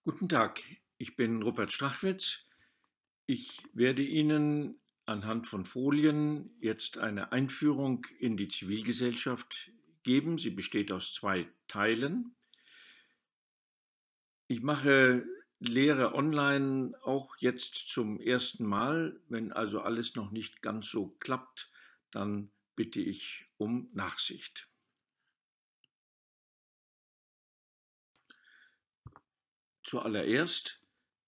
Guten Tag, ich bin Rupert Strachwitz. Ich werde Ihnen anhand von Folien jetzt eine Einführung in die Zivilgesellschaft geben. Sie besteht aus zwei Teilen. Ich mache Lehre online auch jetzt zum ersten Mal. Wenn also alles noch nicht ganz so klappt, dann bitte ich um Nachsicht. Zuallererst,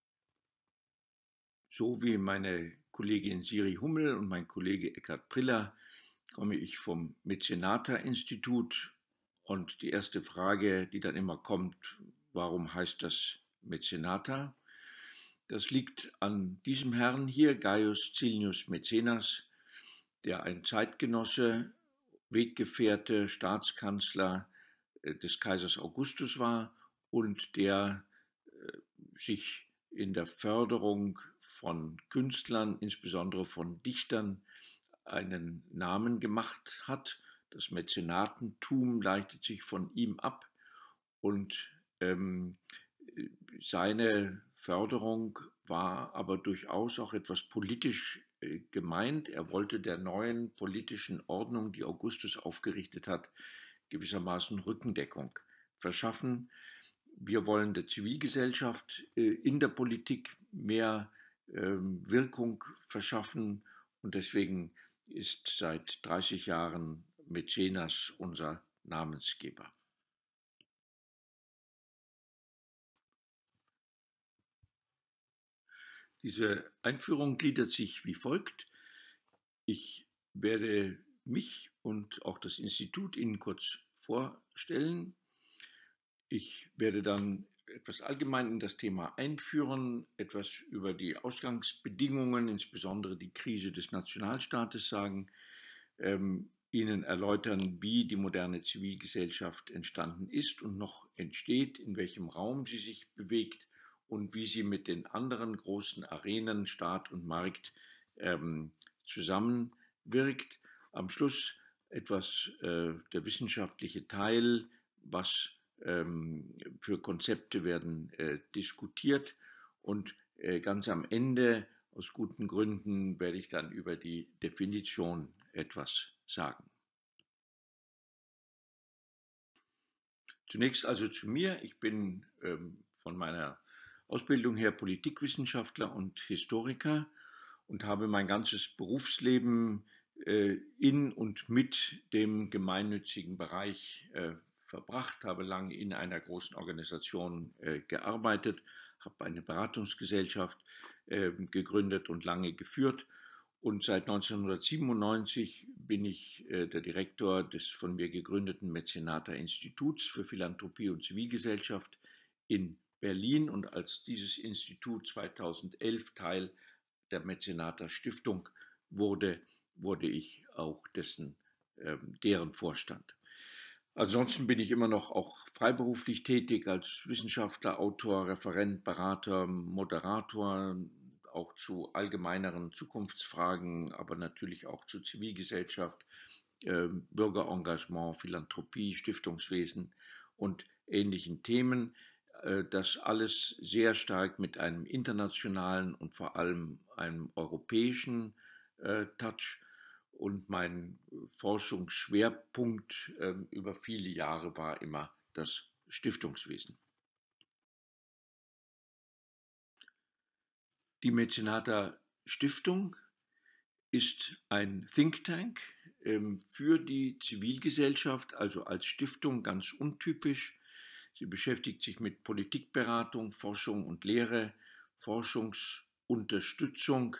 so wie meine Kollegin Siri Hummel und mein Kollege Eckhard Priller, komme ich vom Mäzenata-Institut, und die erste Frage, die dann immer kommt: Warum heißt das Mäzenata? Das liegt an diesem Herrn hier, Gaius Cilnius Mäzenas, der ein Zeitgenosse, Weggefährte, Staatskanzler des Kaisers Augustus war und der sich in der Förderung von Künstlern, insbesondere von Dichtern, einen Namen gemacht hat. Das Mäzenatentum leitet sich von ihm ab, und seine Förderung war aber durchaus auch etwas politisch gemeint. Er wollte der neuen politischen Ordnung, die Augustus aufgerichtet hat, gewissermaßen Rückendeckung verschaffen. Wir wollen der Zivilgesellschaft in der Politik mehr Wirkung verschaffen, und deswegen ist seit 30 Jahren Mäzenas unser Namensgeber. Diese Einführung gliedert sich wie folgt. Ich werde mich und auch das Institut Ihnen kurz vorstellen. Ich werde dann etwas allgemein in das Thema einführen, etwas über die Ausgangsbedingungen, insbesondere die Krise des Nationalstaates sagen, Ihnen erläutern, wie die moderne Zivilgesellschaft entstanden ist und noch entsteht, in welchem Raum sie sich bewegt und wie sie mit den anderen großen Arenen, Staat und Markt, zusammenwirkt. Am Schluss etwas der wissenschaftliche Teil, was für Konzepte werden diskutiert, und ganz am Ende, aus guten Gründen, werde ich dann über die Definition etwas sagen. Zunächst also zu mir. Ich bin von meiner Ausbildung her Politikwissenschaftler und Historiker und habe mein ganzes Berufsleben in und mit dem gemeinnützigen Bereich verbracht, habe lange in einer großen Organisation gearbeitet, habe eine Beratungsgesellschaft gegründet und lange geführt. Und seit 1997 bin ich der Direktor des von mir gegründeten Mäzenata-Instituts für Philanthropie und Zivilgesellschaft in Berlin. Und als dieses Institut 2011 Teil der Mäzenata-Stiftung wurde, wurde ich auch deren Vorstand. Ansonsten bin ich immer noch auch freiberuflich tätig als Wissenschaftler, Autor, Referent, Berater, Moderator, auch zu allgemeineren Zukunftsfragen, aber natürlich auch zu Zivilgesellschaft, Bürgerengagement, Philanthropie, Stiftungswesen und ähnlichen Themen. Das alles sehr stark mit einem internationalen und vor allem einem europäischen Touch. Und mein Forschungsschwerpunkt über viele Jahre war immer das Stiftungswesen. Die Mäzenata Stiftung ist ein Think Tank für die Zivilgesellschaft, also als Stiftung ganz untypisch. Sie beschäftigt sich mit Politikberatung, Forschung und Lehre, Forschungsunterstützung,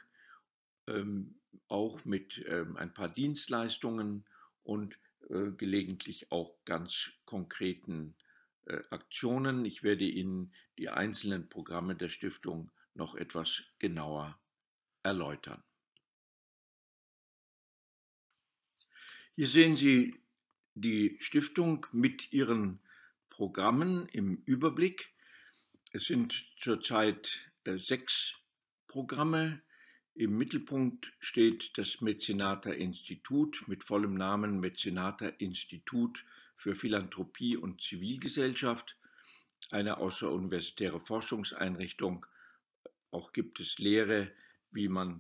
auch mit ein paar Dienstleistungen und gelegentlich auch ganz konkreten Aktionen. Ich werde Ihnen die einzelnen Programme der Stiftung noch etwas genauer erläutern. Hier sehen Sie die Stiftung mit ihren Programmen im Überblick. Es sind zurzeit 6 Programme. Im Mittelpunkt steht das Mäzenata-Institut mit vollem Namen Mäzenata-Institut für Philanthropie und Zivilgesellschaft. eine außeruniversitäre Forschungseinrichtung. Auch gibt es Lehre, wie man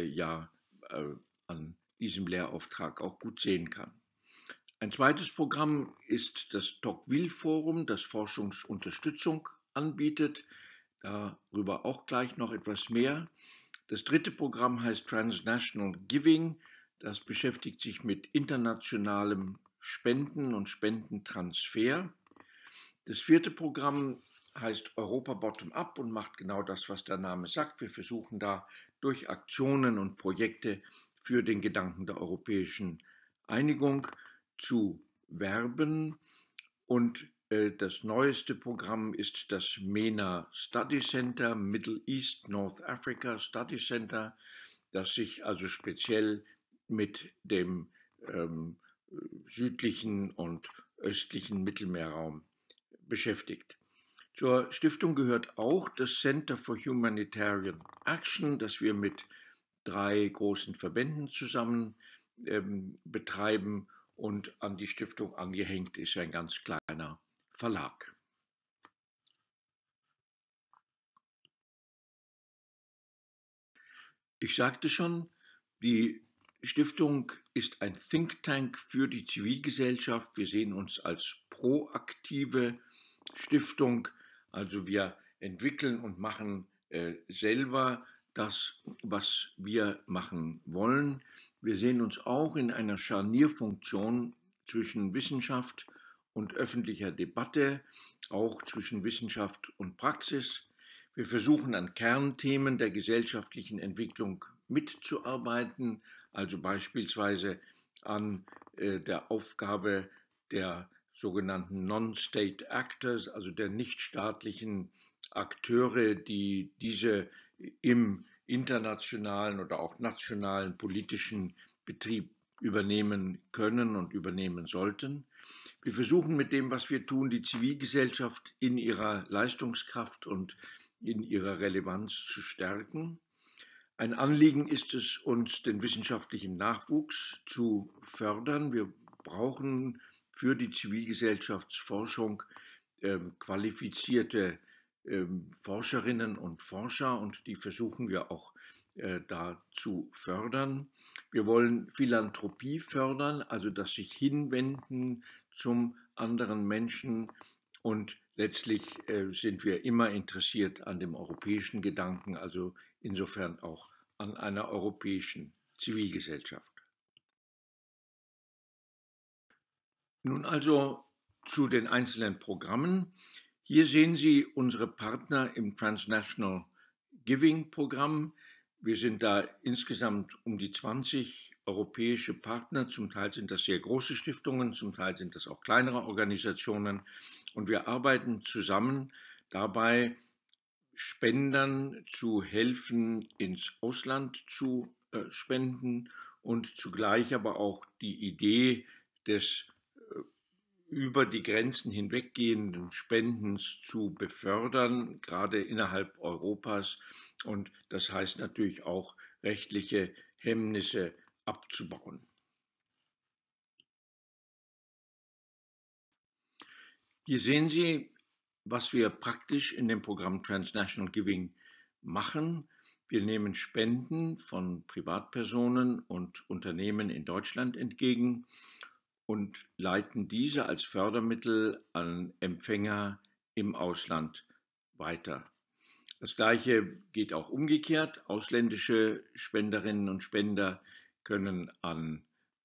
an diesem Lehrauftrag auch gut sehen kann. Ein zweites Programm ist das Tocqueville-Forum, das Forschungsunterstützung anbietet. Darüber auch gleich noch etwas mehr. Das dritte Programm heißt Transnational Giving. Das beschäftigt sich mit internationalem Spenden und Spendentransfer. Das vierte Programm heißt Europa Bottom-up und macht genau das, was der Name sagt. Wir versuchen da durch Aktionen und Projekte für den Gedanken der europäischen Einigung zu werben. Und das neueste Programm ist das MENA Study Center, Middle East North Africa Study Center, das sich also speziell mit dem südlichen und östlichen Mittelmeerraum beschäftigt. Zur Stiftung gehört auch das Center for Humanitarian Action, das wir mit 3 großen Verbänden zusammen betreiben, und an die Stiftung angehängt ist ein ganz kleiner Verlag. Ich sagte schon, die Stiftung ist ein Think Tank für die Zivilgesellschaft. Wir sehen uns als proaktive Stiftung, also wir entwickeln und machen selber das, was wir machen wollen. Wir sehen uns auch in einer Scharnierfunktion zwischen Wissenschaft und öffentlicher Debatte, auch zwischen Wissenschaft und Praxis. Wir versuchen an Kernthemen der gesellschaftlichen Entwicklung mitzuarbeiten, also beispielsweise an der Aufgabe der sogenannten Non-State Actors, also der nichtstaatlichen Akteure, die diese im internationalen oder auch nationalen politischen Betrieb übernehmen können und übernehmen sollten. Wir versuchen mit dem, was wir tun, die Zivilgesellschaft in ihrer Leistungskraft und in ihrer Relevanz zu stärken. Ein Anliegen ist es, uns den wissenschaftlichen Nachwuchs zu fördern. Wir brauchen für die Zivilgesellschaftsforschung qualifizierte Forscherinnen und Forscher, und die versuchen wir auch da zu fördern. Wir wollen Philanthropie fördern, also das sich hinwenden zum anderen Menschen, und letztlich sind wir immer interessiert an dem europäischen Gedanken, also insofern auch an einer europäischen Zivilgesellschaft. Nun also zu den einzelnen Programmen. Hier sehen Sie unsere Partner im Transnational Giving Programm. Wir sind da insgesamt um die 20 europäische Partner. Zum Teil sind das sehr große Stiftungen, zum Teil sind das auch kleinere Organisationen. Und wir arbeiten zusammen dabei, Spendern zu helfen, ins Ausland zu spenden, und zugleich aber auch die Idee des über die Grenzen hinweggehenden Spendens zu befördern, gerade innerhalb Europas. Und das heißt natürlich auch, rechtliche Hemmnisse abzubauen. Hier sehen Sie, was wir praktisch in dem Programm Transnational Giving machen. Wir nehmen Spenden von Privatpersonen und Unternehmen in Deutschland entgegen und leiten diese als Fördermittel an Empfänger im Ausland weiter. Das Gleiche geht auch umgekehrt. Ausländische Spenderinnen und Spender können an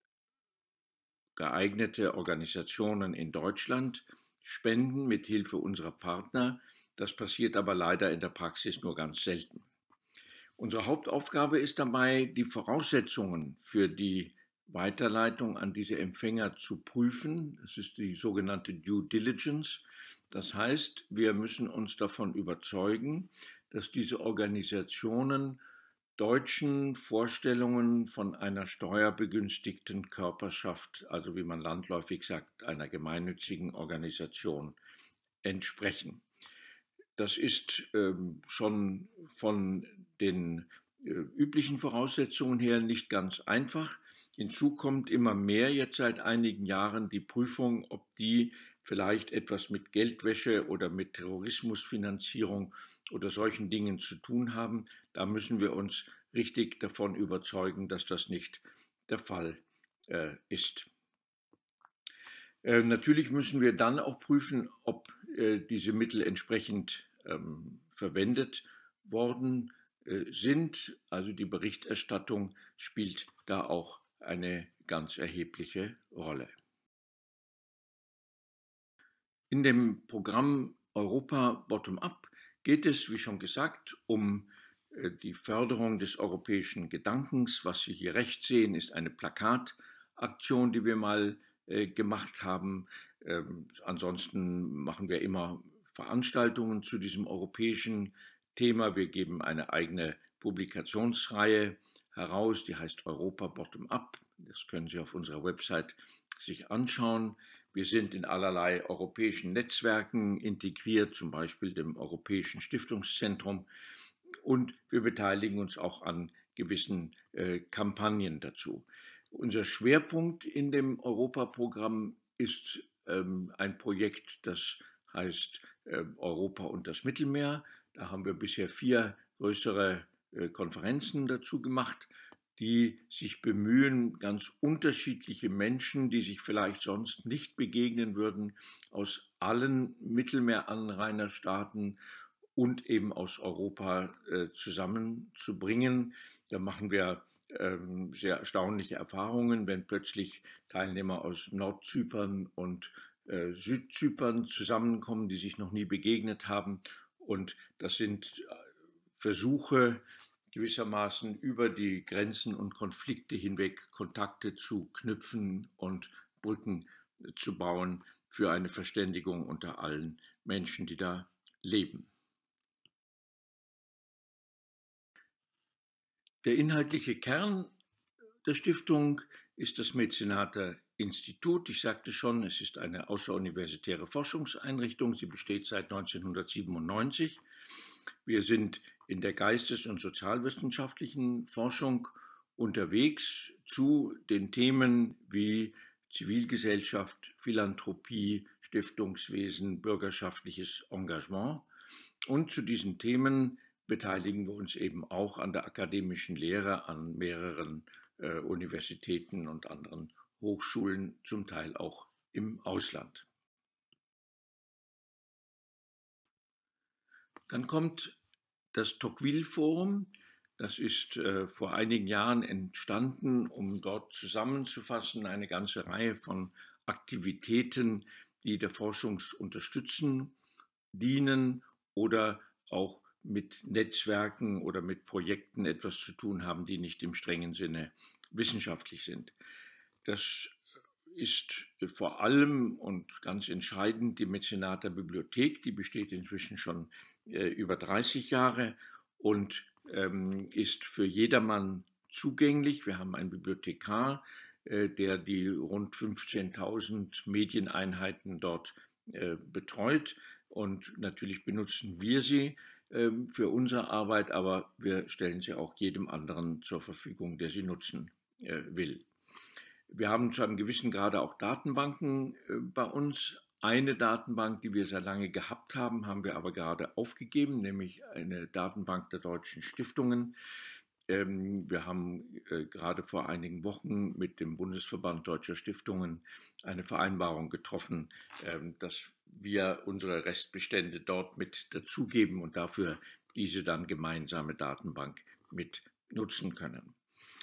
geeignete Organisationen in Deutschland spenden mit Hilfe unserer Partner. Das passiert aber leider in der Praxis nur ganz selten. Unsere Hauptaufgabe ist dabei, die Voraussetzungen für die Weiterleitung an diese Empfänger zu prüfen. Das ist die sogenannte Due Diligence. Das heißt, wir müssen uns davon überzeugen, dass diese Organisationen deutschen Vorstellungen von einer steuerbegünstigten Körperschaft, also wie man landläufig sagt, einer gemeinnützigen Organisation, entsprechen. Das ist schon von den üblichen Voraussetzungen her nicht ganz einfach. Hinzu kommt immer mehr jetzt seit einigen Jahren die Prüfung, ob die vielleicht etwas mit Geldwäsche oder mit Terrorismusfinanzierung oder solchen Dingen zu tun haben. Da müssen wir uns richtig davon überzeugen, dass das nicht der Fall ist. Natürlich müssen wir dann auch prüfen, ob diese Mittel entsprechend verwendet worden sind. Also die Berichterstattung spielt da auch eine ganz erhebliche Rolle. In dem Programm Europa Bottom-up geht es, wie schon gesagt, um die Förderung des europäischen Gedankens. Was Sie hier rechts sehen, ist eine Plakataktion, die wir mal gemacht haben. Ansonsten machen wir immer Veranstaltungen zu diesem europäischen Thema. Wir geben eine eigene Publikationsreihe heraus, die heißt Europa Bottom-up. Das können Sie auf unserer Website sich anschauen. Wir sind in allerlei europäischen Netzwerken integriert, zum Beispiel dem Europäischen Stiftungszentrum, und wir beteiligen uns auch an gewissen Kampagnen dazu. Unser Schwerpunkt in dem Europaprogramm ist ein Projekt, das heißt Europa und das Mittelmeer. Da haben wir bisher 4 größere Konferenzen dazu gemacht, die sich bemühen, ganz unterschiedliche Menschen, die sich vielleicht sonst nicht begegnen würden, aus allen Mittelmeeranrainerstaaten und eben aus Europa zusammenzubringen. Da machen wir sehr erstaunliche Erfahrungen, wenn plötzlich Teilnehmer aus Nordzypern und Südzypern zusammenkommen, die sich noch nie begegnet haben. Und das sind Versuche, gewissermaßen über die Grenzen und Konflikte hinweg Kontakte zu knüpfen und Brücken zu bauen für eine Verständigung unter allen Menschen, die da leben. Der inhaltliche Kern der Stiftung ist das Mäzenater Institut. Ich sagte schon, es ist eine außeruniversitäre Forschungseinrichtung. Sie besteht seit 1997. Wir sind in der geistes- und sozialwissenschaftlichen Forschung unterwegs zu den Themen wie Zivilgesellschaft, Philanthropie, Stiftungswesen, bürgerschaftliches Engagement. Und zu diesen Themen beteiligen wir uns eben auch an der akademischen Lehre an mehreren Universitäten und anderen Hochschulen, zum Teil auch im Ausland. Dann kommt das Tocqueville-Forum. Das ist vor einigen Jahren entstanden, um dort zusammenzufassen eine ganze Reihe von Aktivitäten, die der Forschungsunterstützung dienen oder auch mit Netzwerken oder mit Projekten etwas zu tun haben, die nicht im strengen Sinne wissenschaftlich sind. Das ist vor allem und ganz entscheidend die Mäzenater Bibliothek, die besteht inzwischen schon über 30 Jahre und ist für jedermann zugänglich. Wir haben einen Bibliothekar, der die rund 15.000 Medieneinheiten dort betreut, und natürlich benutzen wir sie für unsere Arbeit, aber wir stellen sie auch jedem anderen zur Verfügung, der sie nutzen will. Wir haben zu einem gewissen Grade auch Datenbanken bei uns. Eine Datenbank, die wir sehr lange gehabt haben, haben wir aber gerade aufgegeben, nämlich eine Datenbank der deutschen Stiftungen. Wir haben gerade vor einigen Wochen mit dem Bundesverband Deutscher Stiftungen eine Vereinbarung getroffen, dass wir unsere Restbestände dort mit dazugeben und dafür diese dann gemeinsame Datenbank mit nutzen können.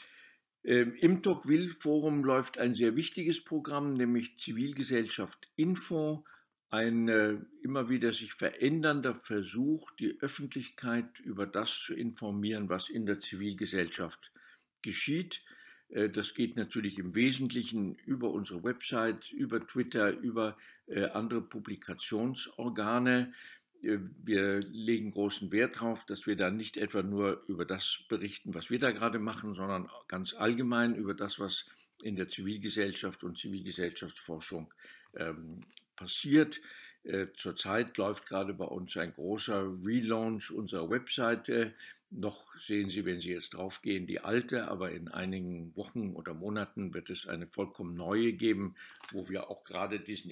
Im Tocqueville-Forum läuft ein sehr wichtiges Programm, nämlich Zivilgesellschaft Info, ein immer wieder sich verändernder Versuch, die Öffentlichkeit über das zu informieren, was in der Zivilgesellschaft geschieht. Das geht natürlich im Wesentlichen über unsere Website, über Twitter, über andere Publikationsorgane. Wir legen großen Wert darauf, dass wir da nicht etwa nur über das berichten, was wir da gerade machen, sondern ganz allgemein über das, was in der Zivilgesellschaft und Zivilgesellschaftsforschung passiert. Zurzeit läuft gerade bei uns ein großer Relaunch unserer Webseite. Noch sehen Sie, wenn Sie jetzt draufgehen, die alte, aber in einigen Wochen oder Monaten wird es eine vollkommen neue geben, wo wir auch gerade diesen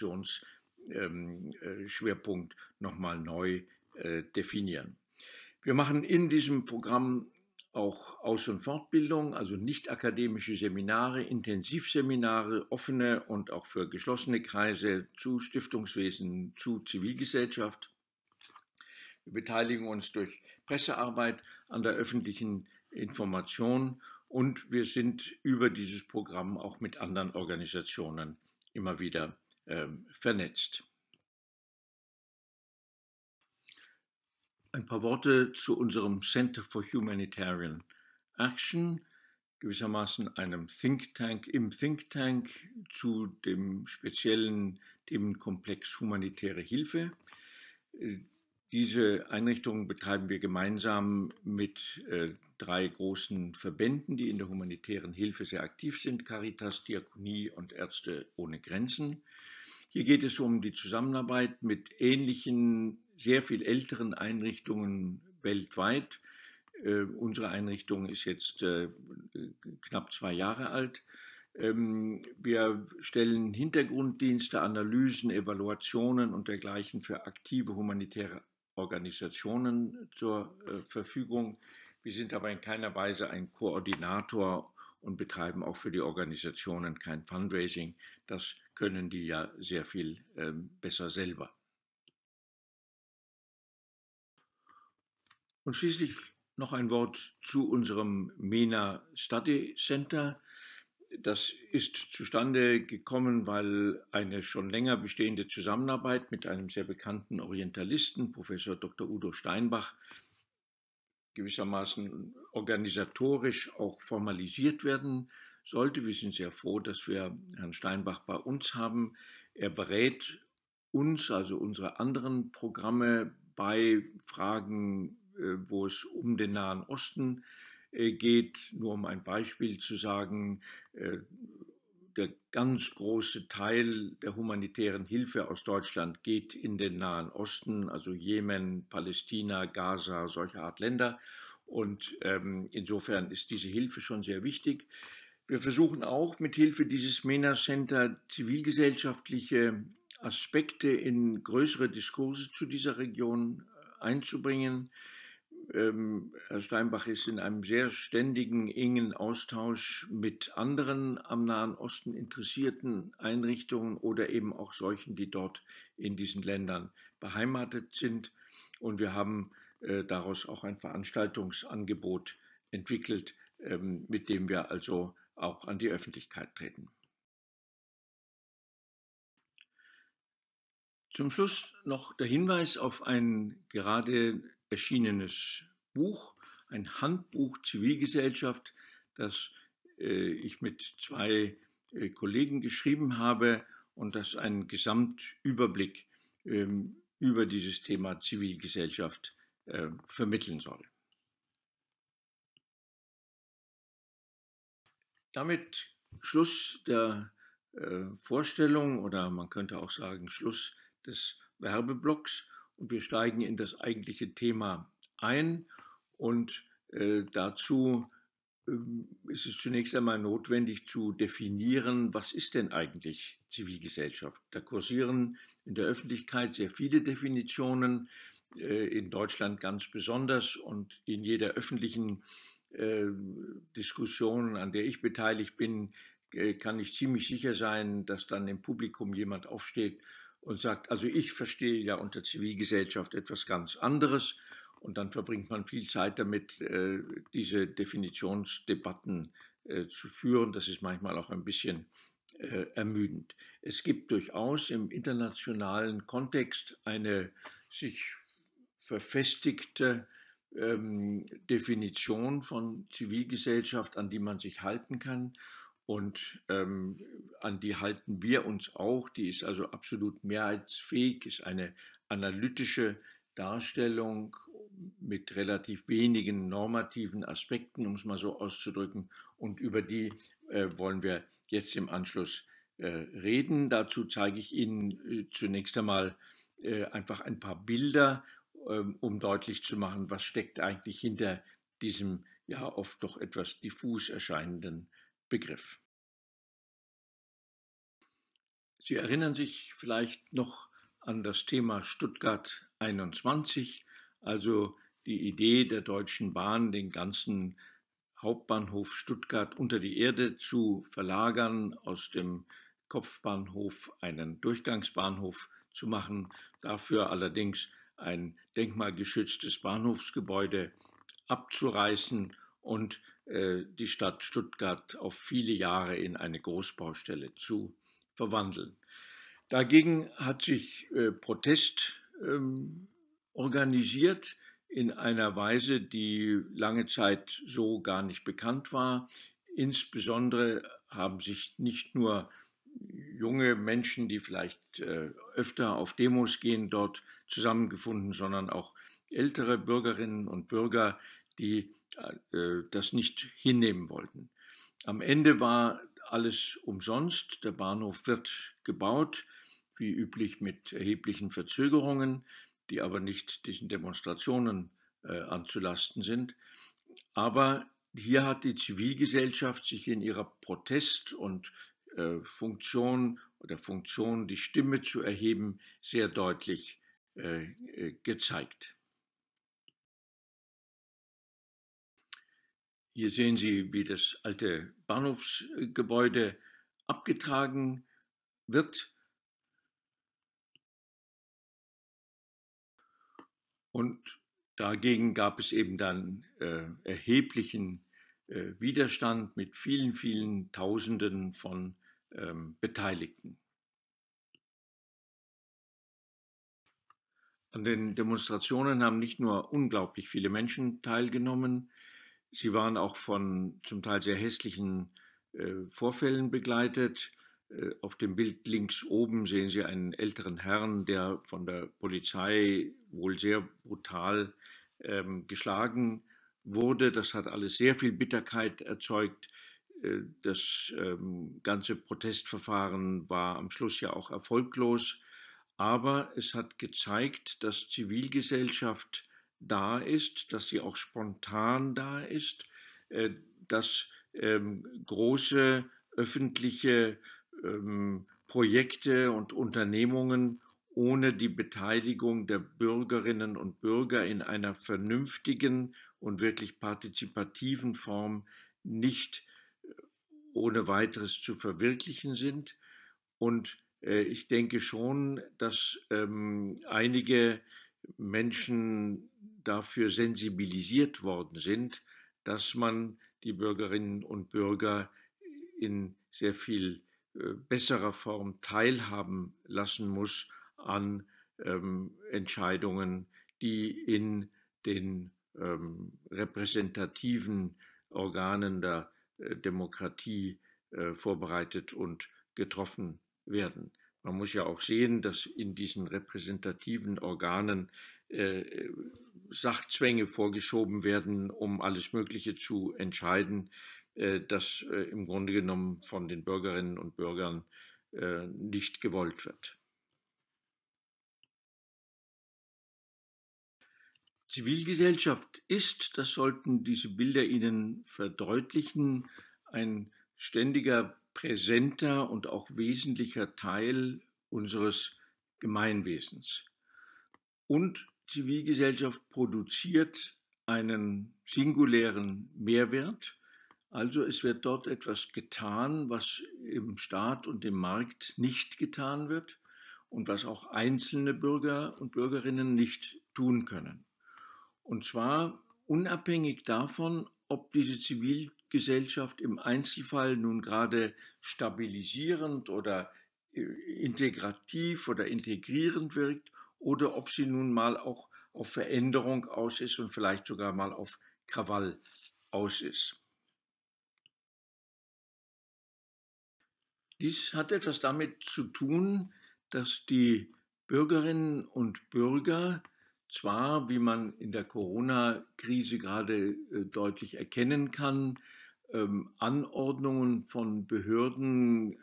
Informationsschwerpunkt nochmal neu definieren. Wir machen in diesem Programm auch Aus- und Fortbildung, also nicht akademische Seminare, Intensivseminare, offene und auch für geschlossene Kreise zu Stiftungswesen, zu Zivilgesellschaft. Wir beteiligen uns durch Pressearbeit an der öffentlichen Information und wir sind über dieses Programm auch mit anderen Organisationen immer wieder vernetzt. Ein paar Worte zu unserem Center for Humanitarian Action, gewissermaßen einem Think Tank im Think Tank zu dem speziellen Themenkomplex humanitäre Hilfe. Diese Einrichtung betreiben wir gemeinsam mit 3 großen Verbänden, die in der humanitären Hilfe sehr aktiv sind: Caritas, Diakonie und Ärzte ohne Grenzen. Hier geht es um die Zusammenarbeit mit ähnlichen, sehr viel älteren Einrichtungen weltweit. Unsere Einrichtung ist jetzt knapp 2 Jahre alt. Wir stellen Hintergrunddienste, Analysen, Evaluationen und dergleichen für aktive humanitäre Organisationen zur Verfügung. Wir sind aber in keiner Weise ein Koordinator und betreiben auch für die Organisationen kein Fundraising. Das können die ja sehr viel besser selber. Und schließlich noch ein Wort zu unserem MENA Study Center. Das ist zustande gekommen, weil eine schon länger bestehende Zusammenarbeit mit einem sehr bekannten Orientalisten, Professor Dr. Udo Steinbach, gewissermaßen organisatorisch auch formalisiert werden sollte. Wir sind sehr froh, dass wir Herrn Steinbach bei uns haben. Er berät uns, also unsere anderen Programme, bei Fragen, wo es um den Nahen Osten geht. Nur um ein Beispiel zu sagen, der ganz große Teil der humanitären Hilfe aus Deutschland geht in den Nahen Osten, also Jemen, Palästina, Gaza, solche Art Länder. Und insofern ist diese Hilfe schon sehr wichtig. Wir versuchen auch mit Hilfe dieses MENA Center zivilgesellschaftliche Aspekte in größere Diskurse zu dieser Region einzubringen. Herr Steinbach ist in einem sehr ständigen, engen Austausch mit anderen am Nahen Osten interessierten Einrichtungen oder eben auch solchen, die dort in diesen Ländern beheimatet sind. Und wir haben daraus auch ein Veranstaltungsangebot entwickelt, mit dem wir also auch an die Öffentlichkeit treten. Zum Schluss noch der Hinweis auf ein gerade erschienenes Buch, ein Handbuch Zivilgesellschaft, das ich mit 2 Kollegen geschrieben habe und das einen Gesamtüberblick über dieses Thema Zivilgesellschaft vermitteln soll. Damit Schluss der Vorstellung oder man könnte auch sagen Schluss des Werbeblocks und wir steigen in das eigentliche Thema ein und dazu ist es zunächst einmal notwendig zu definieren, was ist denn eigentlich Zivilgesellschaft? Da kursieren in der Öffentlichkeit sehr viele Definitionen, in Deutschland ganz besonders und in jeder öffentlichen Diskussion, an der ich beteiligt bin, kann ich ziemlich sicher sein, dass dann im Publikum jemand aufsteht und sagt, also ich verstehe ja unter Zivilgesellschaft etwas ganz anderes. Und dann verbringt man viel Zeit damit, diese Definitionsdebatten zu führen. Das ist manchmal auch ein bisschen ermüdend. Es gibt durchaus im internationalen Kontext eine sich verfestigte Definition von Zivilgesellschaft, an die man sich halten kann. Und an die halten wir uns auch. Die ist also absolut mehrheitsfähig, ist eine analytische Darstellung mit relativ wenigen normativen Aspekten, um es mal so auszudrücken. Und über die wollen wir jetzt im Anschluss reden. Dazu zeige ich Ihnen zunächst einmal einfach ein paar Bilder um deutlich zu machen, was steckt eigentlich hinter diesem ja oft doch etwas diffus erscheinenden Begriff. Sie erinnern sich vielleicht noch an das Thema Stuttgart 21, also die Idee der Deutschen Bahn, den ganzen Hauptbahnhof Stuttgart unter die Erde zu verlagern, aus dem Kopfbahnhof einen Durchgangsbahnhof zu machen, dafür allerdings ein denkmalgeschütztes Bahnhofsgebäude abzureißen und die Stadt Stuttgart auf viele Jahre in eine Großbaustelle zu verwandeln. Dagegen hat sich Protest organisiert in einer Weise, die lange Zeit so gar nicht bekannt war. Insbesondere haben sich nicht nur junge Menschen, die vielleicht öfter auf Demos gehen, dort zusammengefunden, sondern auch ältere Bürgerinnen und Bürger, die das nicht hinnehmen wollten. Am Ende war alles umsonst. Der Bahnhof wird gebaut, wie üblich mit erheblichen Verzögerungen, die aber nicht diesen Demonstrationen anzulasten sind. Aber hier hat die Zivilgesellschaft sich in ihrer Protest- und Funktion, die Stimme zu erheben, sehr deutlich gezeigt. Hier sehen Sie, wie das alte Bahnhofsgebäude abgetragen wird. Und dagegen gab es eben dann erheblichen Widerstand mit vielen, vielen Tausenden von Beteiligten. An den Demonstrationen haben nicht nur unglaublich viele Menschen teilgenommen, sie waren auch von zum Teil sehr hässlichen Vorfällen begleitet. Auf dem Bild links oben sehen Sie einen älteren Herrn, der von der Polizei wohl sehr brutal geschlagen wurde. Das hat alles sehr viel Bitterkeit erzeugt. Das ganze Protestverfahren war am Schluss ja auch erfolglos. Aber es hat gezeigt, dass Zivilgesellschaft da ist, dass sie auch spontan da ist, dass große öffentliche Projekte und Unternehmungen ohne die Beteiligung der Bürgerinnen und Bürger in einer vernünftigen und wirklich partizipativen Form nicht ohne weiteres zu verwirklichen sind. Und ich denke schon, dass einige Menschen dafür sensibilisiert worden sind, dass man die Bürgerinnen und Bürger in sehr viel besserer Form teilhaben lassen muss an Entscheidungen, die in den repräsentativen Organen der Demokratie vorbereitet und getroffen werden. Man muss ja auch sehen, dass in diesen repräsentativen Organen Sachzwänge vorgeschoben werden, um alles Mögliche zu entscheiden, das im Grunde genommen von den Bürgerinnen und Bürgern nicht gewollt wird. Zivilgesellschaft ist, das sollten diese Bilder Ihnen verdeutlichen, ein ständiger, präsenter und auch wesentlicher Teil unseres Gemeinwesens. Und Zivilgesellschaft produziert einen singulären Mehrwert. Also es wird dort etwas getan, was im Staat und im Markt nicht getan wird und was auch einzelne Bürger und Bürgerinnen nicht tun können. Und zwar unabhängig davon, ob diese Zivilgesellschaft im Einzelfall nun gerade stabilisierend oder integrativ oder integrierend wirkt oder ob sie nun mal auch auf Veränderung aus ist und vielleicht sogar mal auf Krawall aus ist. Dies hat etwas damit zu tun, dass die Bürgerinnen und Bürger zwar, wie man in der Corona-Krise gerade deutlich erkennen kann, Anordnungen von Behörden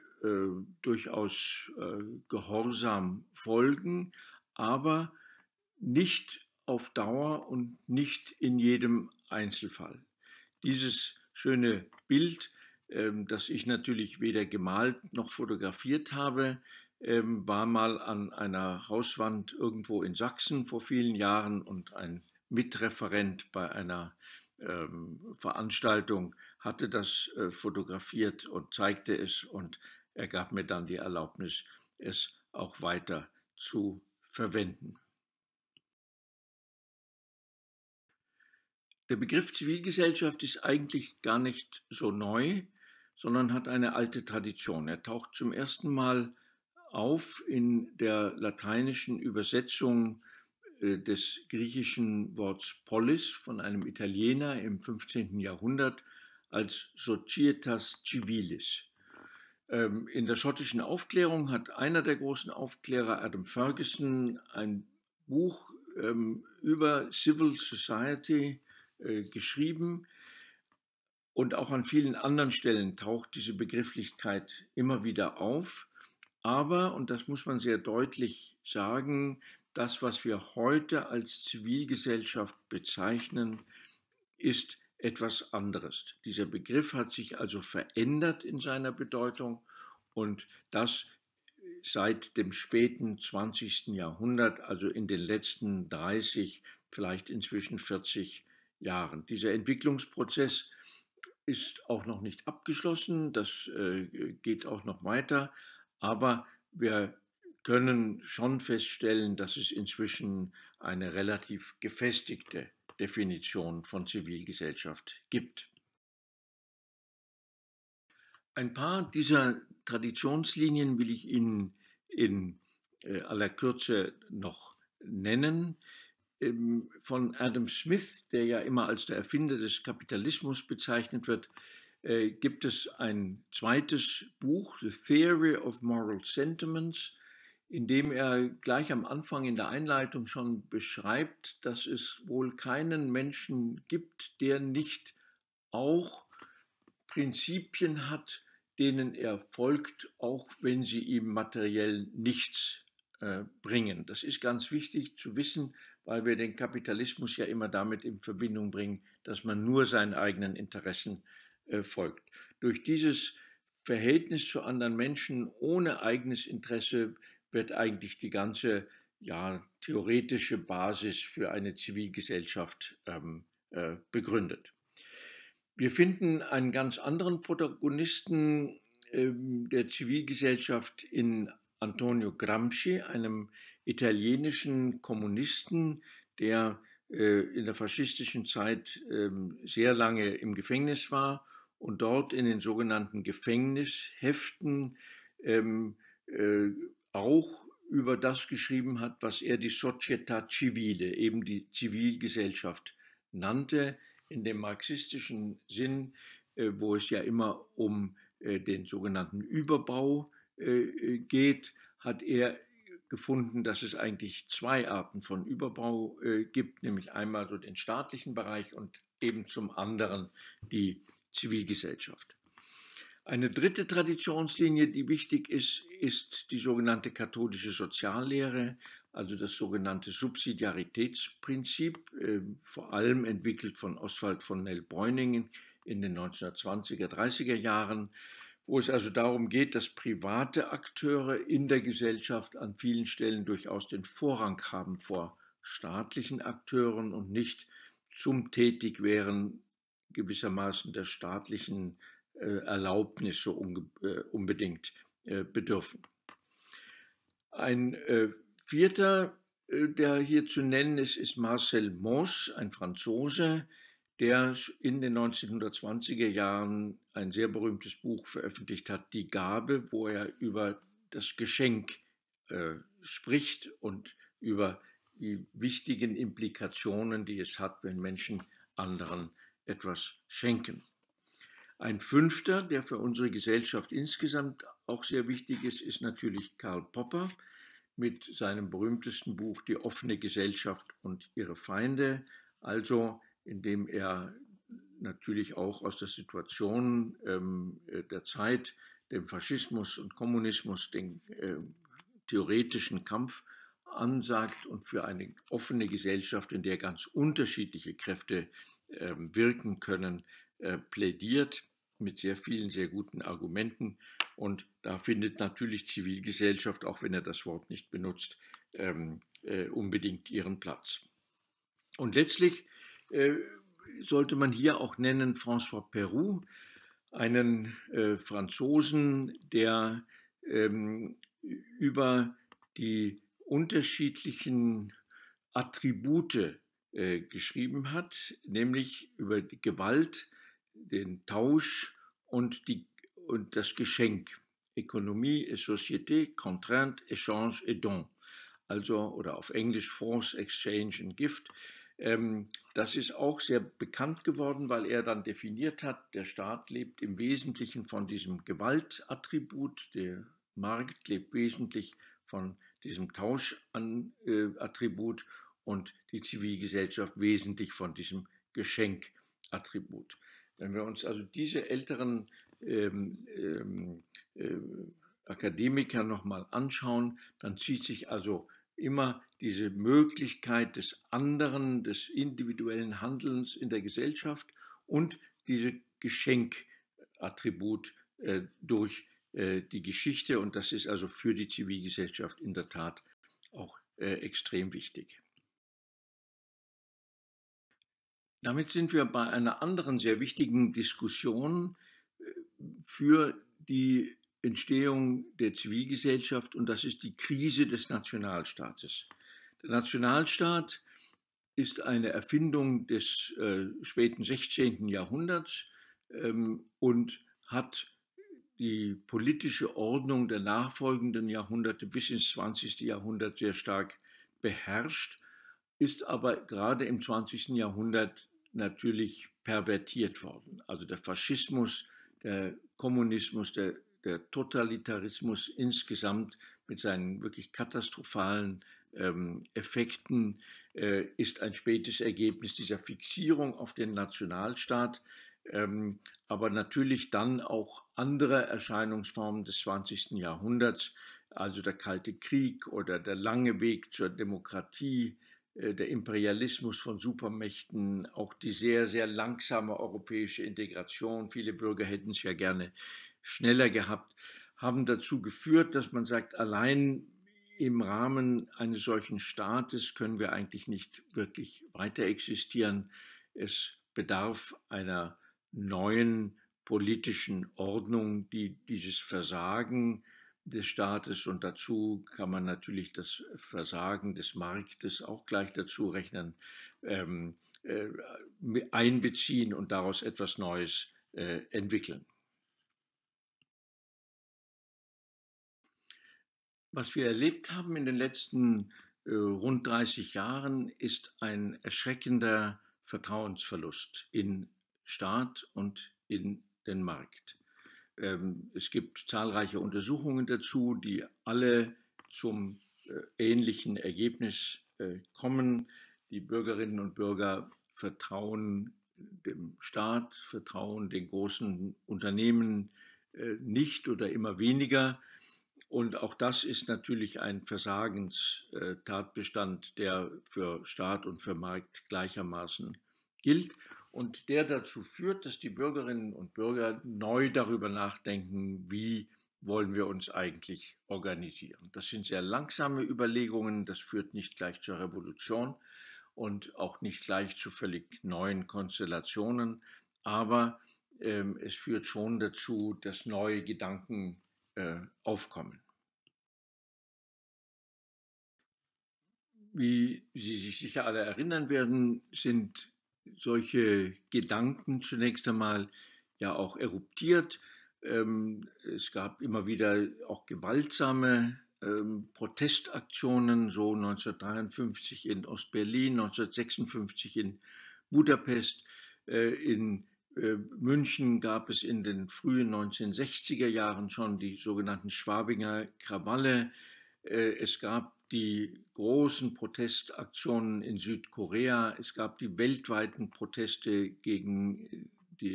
durchaus gehorsam folgen, aber nicht auf Dauer und nicht in jedem Einzelfall. Dieses schöne Bild, das ich natürlich weder gemalt noch fotografiert habe, war mal an einer Hauswand irgendwo in Sachsen vor vielen Jahren, und ein Mitreferent bei einer Veranstaltung hatte das fotografiert und zeigte es, und er gab mir dann die Erlaubnis, es auch weiter zu verwenden. Der Begriff Zivilgesellschaft ist eigentlich gar nicht so neu, sondern hat eine alte Tradition. Er taucht zum ersten Mal auf in der lateinischen Übersetzung des griechischen Worts Polis von einem Italiener im 15. Jahrhundert als Societas Civilis. In der schottischen Aufklärung hat einer der großen Aufklärer, Adam Ferguson, ein Buch über Civil Society geschrieben, und auch an vielen anderen Stellen taucht diese Begrifflichkeit immer wieder auf. Aber, und das muss man sehr deutlich sagen, das, was wir heute als Zivilgesellschaft bezeichnen, ist etwas anderes. Dieser Begriff hat sich also verändert in seiner Bedeutung, und das seit dem späten 20. Jahrhundert, also in den letzten 30, vielleicht inzwischen 40 Jahren. Dieser Entwicklungsprozess ist auch noch nicht abgeschlossen, das geht auch noch weiter, aber wir können schon feststellen, dass es inzwischen eine relativ gefestigte Definition von Zivilgesellschaft gibt. Ein paar dieser Traditionslinien will ich Ihnen in aller Kürze noch nennen. Von Adam Smith, der ja immer als der Erfinder des Kapitalismus bezeichnet wird, gibt es ein zweites Buch, The Theory of Moral Sentiments, in dem er gleich am Anfang in der Einleitung schon beschreibt, dass es wohl keinen Menschen gibt, der nicht auch Prinzipien hat, denen er folgt, auch wenn sie ihm materiell nichts bringen. Das ist ganz wichtig zu wissen, weil wir den Kapitalismus ja immer damit in Verbindung bringen, dass man nur seinen eigenen Interessen folgt. Durch dieses Verhältnis zu anderen Menschen ohne eigenes Interesse wird eigentlich die ganze theoretische Basis für eine Zivilgesellschaft begründet. Wir finden einen ganz anderen Protagonisten der Zivilgesellschaft in Antonio Gramsci, einem italienischen Kommunisten, der in der faschistischen Zeit sehr lange im Gefängnis war und dort in den sogenannten Gefängnisheften auch über das geschrieben hat, was er die Società Civile, eben die Zivilgesellschaft, nannte, in dem marxistischen Sinn, wo es ja immer um den sogenannten Überbau geht, hat er gefunden, dass es eigentlich zwei Arten von Überbau gibt, nämlich einmal so den staatlichen Bereich und eben zum anderen die Zivilgesellschaft. Eine dritte Traditionslinie, die wichtig ist, ist die sogenannte katholische Soziallehre, also das sogenannte Subsidiaritätsprinzip, vor allem entwickelt von Oswald von Nell-Bräuningen in den 1920er, 30er Jahren, wo es also darum geht, dass private Akteure in der Gesellschaft an vielen Stellen durchaus den Vorrang haben vor staatlichen Akteuren und nicht zum Tätigwerden gewissermaßen der staatlichen Erlaubnis so unbedingt bedürfen. Ein vierter, der hier zu nennen ist, ist Marcel Mauss, ein Franzose, der in den 1920er Jahren ein sehr berühmtes Buch veröffentlicht hat, Die Gabe, wo er über das Geschenk spricht und über die wichtigen Implikationen, die es hat, wenn Menschen anderen etwas schenken. Ein fünfter, der für unsere Gesellschaft insgesamt auch sehr wichtig ist, ist natürlich Karl Popper mit seinem berühmtesten Buch Die offene Gesellschaft und ihre Feinde, also indem er natürlich auch aus der Situation der Zeit, dem Faschismus und Kommunismus, den theoretischen Kampf ansagt und für eine offene Gesellschaft, in der ganz unterschiedliche Kräfte wirken können, plädiert mit sehr vielen, sehr guten Argumenten. Und da findet natürlich Zivilgesellschaft, auch wenn er das Wort nicht benutzt, unbedingt ihren Platz. Und letztlich sollte man hier auch nennen François Perroux, einen Franzosen, der über die unterschiedlichen Attribute geschrieben hat, nämlich über die Gewalt, den Tausch und das Geschenk. Économie et Société, Contrainte, Échange et Don. Also, oder auf Englisch Force, Exchange and Gift. Das ist auch sehr bekannt geworden, weil er dann definiert hat, der Staat lebt im Wesentlichen von diesem Gewaltattribut, der Markt lebt wesentlich von diesem Tauschattribut und die Zivilgesellschaft wesentlich von diesem Geschenkattribut. Wenn wir uns also diese älteren Akademiker nochmal anschauen, dann zieht sich also immer diese Möglichkeit des anderen, des individuellen Handelns in der Gesellschaft und diese Geschenkattribut durch die Geschichte. Und das ist also für die Zivilgesellschaft in der Tat auch extrem wichtig. Damit sind wir bei einer anderen sehr wichtigen Diskussion für die Entstehung der Zivilgesellschaft, und das ist die Krise des Nationalstaates. Der Nationalstaat ist eine Erfindung des späten 16. Jahrhunderts und hat die politische Ordnung der nachfolgenden Jahrhunderte bis ins 20. Jahrhundert sehr stark beherrscht, ist aber gerade im 20. Jahrhundert natürlich pervertiert worden. Also der Faschismus, der Kommunismus, der Totalitarismus insgesamt mit seinen wirklich katastrophalen Effekten ist ein spätes Ergebnis dieser Fixierung auf den Nationalstaat, aber natürlich dann auch andere Erscheinungsformen des 20. Jahrhunderts, also der Kalte Krieg oder der lange Weg zur Demokratie, der Imperialismus von Supermächten, auch die sehr, sehr langsame europäische Integration, viele Bürger hätten es ja gerne schneller gehabt, haben dazu geführt, dass man sagt, allein im Rahmen eines solchen Staates können wir eigentlich nicht wirklich weiter existieren. Es bedarf einer neuen politischen Ordnung, die dieses Versagen des Staates, und dazu kann man natürlich das Versagen des Marktes auch gleich dazu rechnen, einbeziehen und daraus etwas Neues entwickeln. Was wir erlebt haben in den letzten rund 30 Jahren, ist ein erschreckender Vertrauensverlust in Staat und in den Markt. Es gibt zahlreiche Untersuchungen dazu, die alle zum ähnlichen Ergebnis kommen. Die Bürgerinnen und Bürger vertrauen dem Staat, vertrauen den großen Unternehmen nicht oder immer weniger. Und auch das ist natürlich ein Versagenstatbestand, der für Staat und für Markt gleichermaßen gilt und der dazu führt, dass die Bürgerinnen und Bürger neu darüber nachdenken, wie wollen wir uns eigentlich organisieren. Das sind sehr langsame Überlegungen, das führt nicht gleich zur Revolution und auch nicht gleich zu völlig neuen Konstellationen, aber es führt schon dazu, dass neue Gedanken aufkommen. Wie Sie sich sicher alle erinnern werden, sind solche Gedanken zunächst einmal ja auch eruptiert. Es gab immer wieder auch gewaltsame Protestaktionen, so 1953 in Ostberlin, 1956 in Budapest. In München gab es in den frühen 1960er Jahren schon die sogenannten Schwabinger Krawalle. Es gab die großen Protestaktionen in Südkorea, es gab die weltweiten Proteste gegen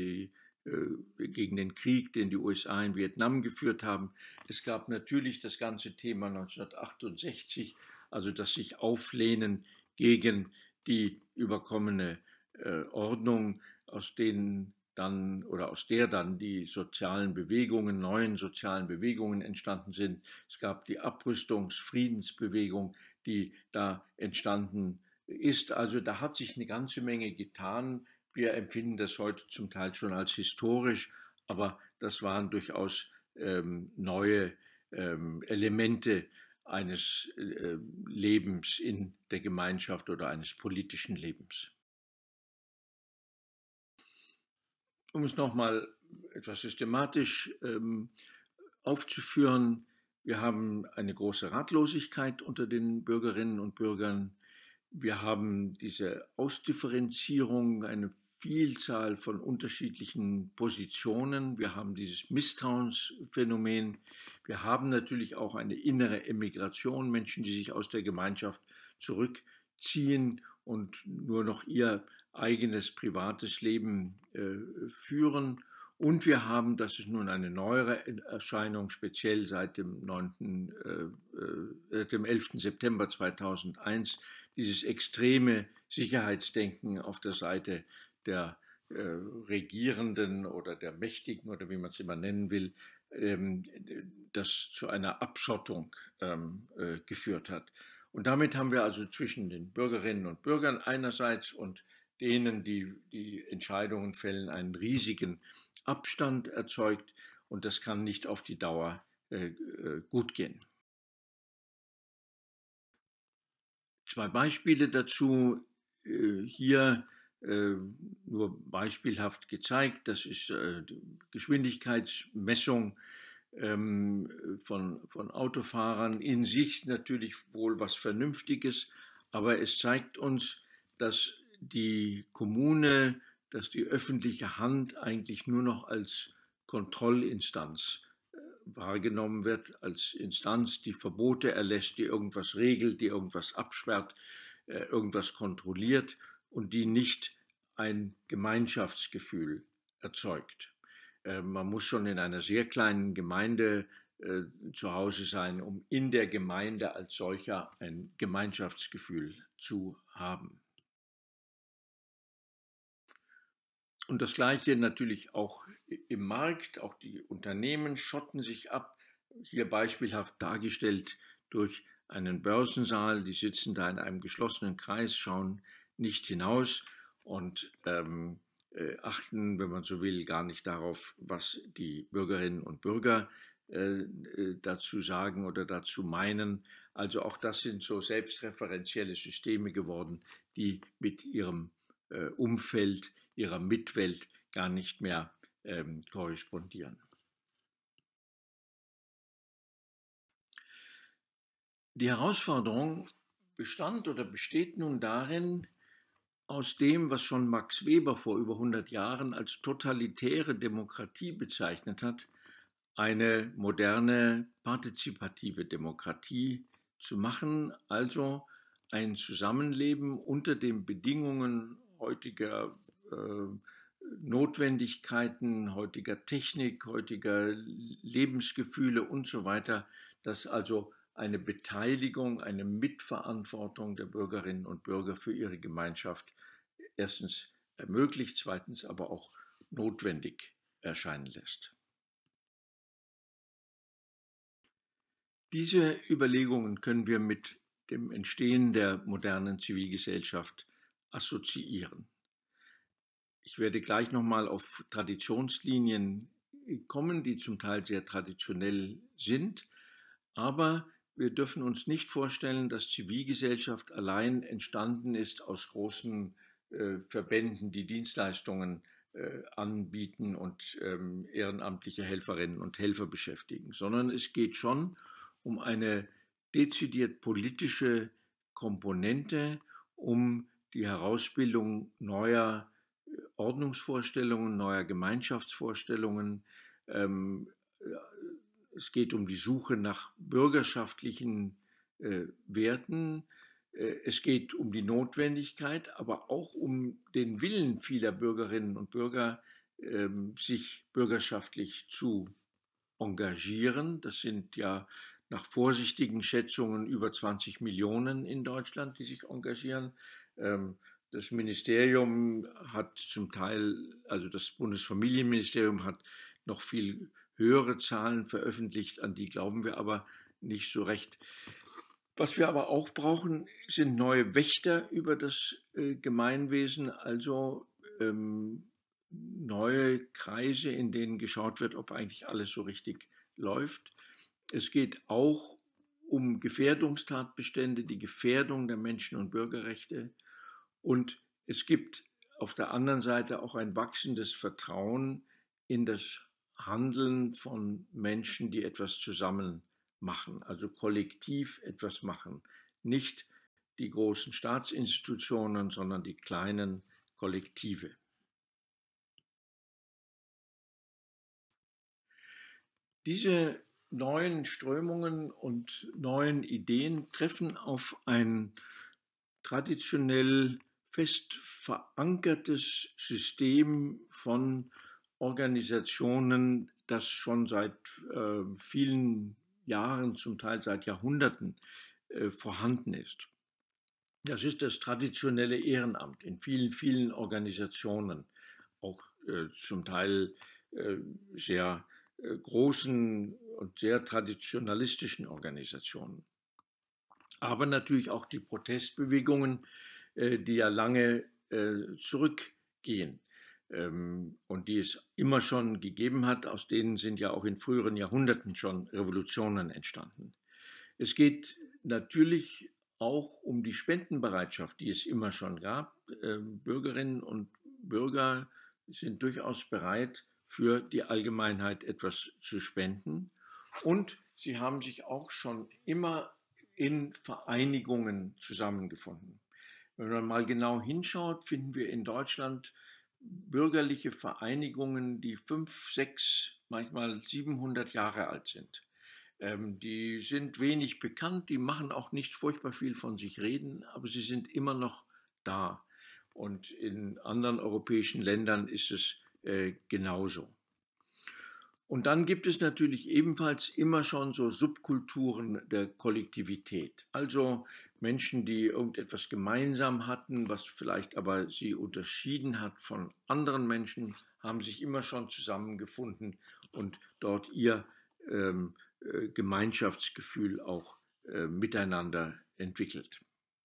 den Krieg, den die USA in Vietnam geführt haben. Es gab natürlich das ganze Thema 1968, also das sich auflehnen gegen die überkommene Ordnung, aus denen dann oder aus der dann die sozialen Bewegungen, neuen sozialen Bewegungen entstanden sind. Es gab die Abrüstungs-Friedensbewegung, die da entstanden ist. Also da hat sich eine ganze Menge getan. Wir empfinden das heute zum Teil schon als historisch, aber das waren durchaus neue Elemente eines Lebens in der Gemeinschaft oder eines politischen Lebens. Um es nochmal etwas systematisch aufzuführen, wir haben eine große Ratlosigkeit unter den Bürgerinnen und Bürgern. Wir haben diese Ausdifferenzierung, eine Vielzahl von unterschiedlichen Positionen. Wir haben dieses Misstrauensphänomen. Wir haben natürlich auch eine innere Emigration, Menschen, die sich aus der Gemeinschaft zurückziehen und nur noch ihr eigenes privates Leben führen. Und wir haben, das ist nun eine neuere Erscheinung, speziell seit dem 11. September 2001, dieses extreme Sicherheitsdenken auf der Seite der Regierenden oder der Mächtigen oder wie man es immer nennen will, das zu einer Abschottung geführt hat. Und damit haben wir also zwischen den Bürgerinnen und Bürgern einerseits und denen, die die Entscheidungen fällen, einen riesigen Abstand erzeugt, und das kann nicht auf die Dauer gut gehen. Zwei Beispiele dazu, hier nur beispielhaft gezeigt. Das ist die Geschwindigkeitsmessung von Autofahrern, in sich natürlich wohl was Vernünftiges, aber es zeigt uns, dass die Kommune, dass die öffentliche Hand eigentlich nur noch als Kontrollinstanz wahrgenommen wird, als Instanz, die Verbote erlässt, die irgendwas regelt, die irgendwas absperrt, irgendwas kontrolliert und die nicht ein Gemeinschaftsgefühl erzeugt. Man muss schon in einer sehr kleinen Gemeinde zu Hause sein, um in der Gemeinde als solcher ein Gemeinschaftsgefühl zu haben. Und das Gleiche natürlich auch im Markt. Auch die Unternehmen schotten sich ab, hier beispielhaft dargestellt durch einen Börsensaal. Die sitzen da in einem geschlossenen Kreis, schauen nicht hinaus und achten, wenn man so will, gar nicht darauf, was die Bürgerinnen und Bürger dazu sagen oder dazu meinen. Also auch das sind so selbstreferenzielle Systeme geworden, die mit ihrem Umfeld, ihrer Mitwelt gar nicht mehr korrespondieren. Die Herausforderung bestand oder besteht nun darin, aus dem, was schon Max Weber vor über 100 Jahren als totalitäre Demokratie bezeichnet hat, eine moderne partizipative Demokratie zu machen, also ein Zusammenleben unter den Bedingungen heutiger Notwendigkeiten, heutiger Technik, heutiger Lebensgefühle und so weiter, dass also eine Beteiligung, eine Mitverantwortung der Bürgerinnen und Bürger für ihre Gemeinschaft erstens ermöglicht, zweitens aber auch notwendig erscheinen lässt. Diese Überlegungen können wir mit dem Entstehen der modernen Zivilgesellschaft assoziieren. Ich werde gleich nochmal auf Traditionslinien kommen, die zum Teil sehr traditionell sind, aber wir dürfen uns nicht vorstellen, dass Zivilgesellschaft allein entstanden ist aus großen Verbänden, die Dienstleistungen anbieten und ehrenamtliche Helferinnen und Helfer beschäftigen, sondern es geht schon um eine dezidiert politische Komponente, um die Herausbildung neuer Ordnungsvorstellungen, neuer Gemeinschaftsvorstellungen. Es geht um die Suche nach bürgerschaftlichen Werten. Es geht um die Notwendigkeit, aber auch um den Willen vieler Bürgerinnen und Bürger, sich bürgerschaftlich zu engagieren. Das sind ja nach vorsichtigen Schätzungen über 20 Millionen in Deutschland, die sich engagieren. Das Ministerium hat zum Teil, also das Bundesfamilienministerium hat noch viel höhere Zahlen veröffentlicht, an die glauben wir aber nicht so recht. Was wir aber auch brauchen, sind neue Wächter über das Gemeinwesen, also neue Kreise, in denen geschaut wird, ob eigentlich alles so richtig läuft. Es geht auch um Gefährdungstatbestände, die Gefährdung der Menschen- und Bürgerrechte. Und es gibt auf der anderen Seite auch ein wachsendes Vertrauen in das Handeln von Menschen, die etwas zusammen machen, also kollektiv etwas machen. Nicht die großen Staatsinstitutionen, sondern die kleinen Kollektive. Diese neuen Strömungen und neuen Ideen treffen auf ein traditionell fest verankertes System von Organisationen, das schon seit vielen Jahren, zum Teil seit Jahrhunderten vorhanden ist. Das ist das traditionelle Ehrenamt in vielen, vielen Organisationen, auch zum Teil sehr großen und sehr traditionalistischen Organisationen. Aber natürlich auch die Protestbewegungen, die ja lange zurückgehen und die es immer schon gegeben hat. Aus denen sind ja auch in früheren Jahrhunderten schon Revolutionen entstanden. Es geht natürlich auch um die Spendenbereitschaft, die es immer schon gab. Bürgerinnen und Bürger sind durchaus bereit, für die Allgemeinheit etwas zu spenden. Und sie haben sich auch schon immer in Vereinigungen zusammengefunden. Wenn man mal genau hinschaut, finden wir in Deutschland bürgerliche Vereinigungen, die 5, 6, manchmal 700 Jahre alt sind. Die sind wenig bekannt, die machen auch nicht furchtbar viel von sich reden, aber sie sind immer noch da. Und in anderen europäischen Ländern ist es genauso. Und dann gibt es natürlich ebenfalls immer schon so Subkulturen der Kollektivität. Also Menschen, die irgendetwas gemeinsam hatten, was vielleicht aber sie unterschieden hat von anderen Menschen, haben sich immer schon zusammengefunden und dort ihr Gemeinschaftsgefühl auch miteinander entwickelt.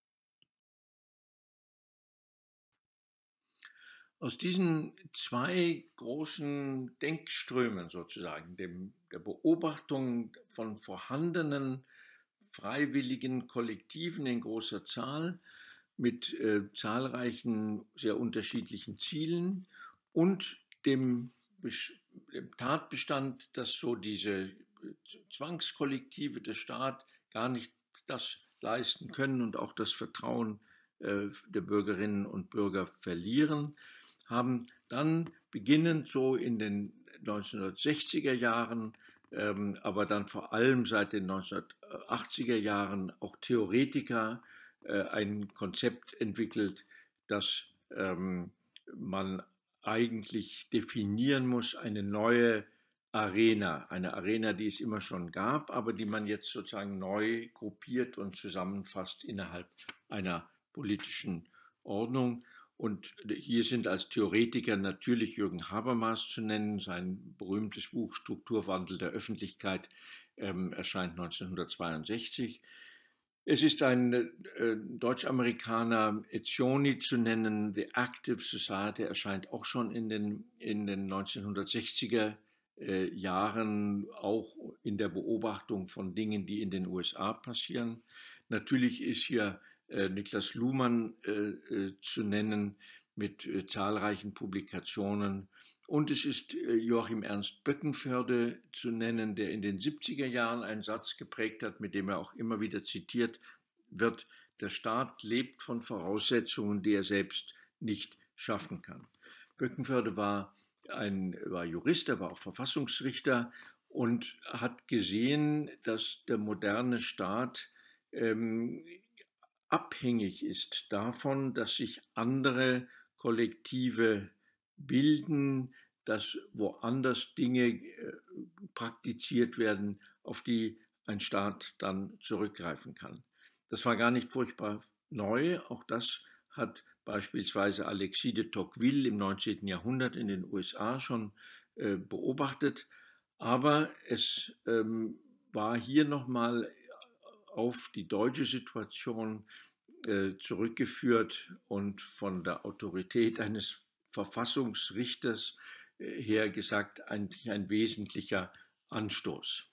Aus diesen zwei großen Denkströmen sozusagen, der Beobachtung von vorhandenen freiwilligen Kollektiven in großer Zahl mit zahlreichen, sehr unterschiedlichen Zielen und dem Tatbestand, dass so diese Zwangskollektive des Staat gar nicht das leisten können und auch das Vertrauen der Bürgerinnen und Bürger verlieren, haben dann beginnend so in den 1960er Jahren, aber dann vor allem seit den 1980er Jahren auch Theoretiker ein Konzept entwickelt, das man eigentlich definieren muss, eine neue Arena, eine Arena, die es immer schon gab, aber die man jetzt sozusagen neu gruppiert und zusammenfasst innerhalb einer politischen Ordnung. Und hier sind als Theoretiker natürlich Jürgen Habermas zu nennen. Sein berühmtes Buch Strukturwandel der Öffentlichkeit erscheint 1962. Es ist ein Deutsch-Amerikaner, Etzioni zu nennen. The Active Society erscheint auch schon in den 1960er Jahren, auch in der Beobachtung von Dingen, die in den USA passieren. Natürlich ist hier Niklas Luhmann zu nennen mit zahlreichen Publikationen. Und es ist Joachim Ernst Böckenförde zu nennen, der in den 70er Jahren einen Satz geprägt hat, mit dem er auch immer wieder zitiert wird: Der Staat lebt von Voraussetzungen, die er selbst nicht schaffen kann. Böckenförde war Jurist, er war auch Verfassungsrichter und hat gesehen, dass der moderne Staat abhängig ist davon, dass sich andere Kollektive bilden, dass woanders Dinge praktiziert werden, auf die ein Staat dann zurückgreifen kann. Das war gar nicht furchtbar neu. Auch das hat beispielsweise Alexis de Tocqueville im 19. Jahrhundert in den USA schon beobachtet. Aber es war hier nochmal auf die deutsche Situation zurückgeführt und von der Autorität eines Verfassungsrichters her gesagt, eigentlich ein wesentlicher Anstoß.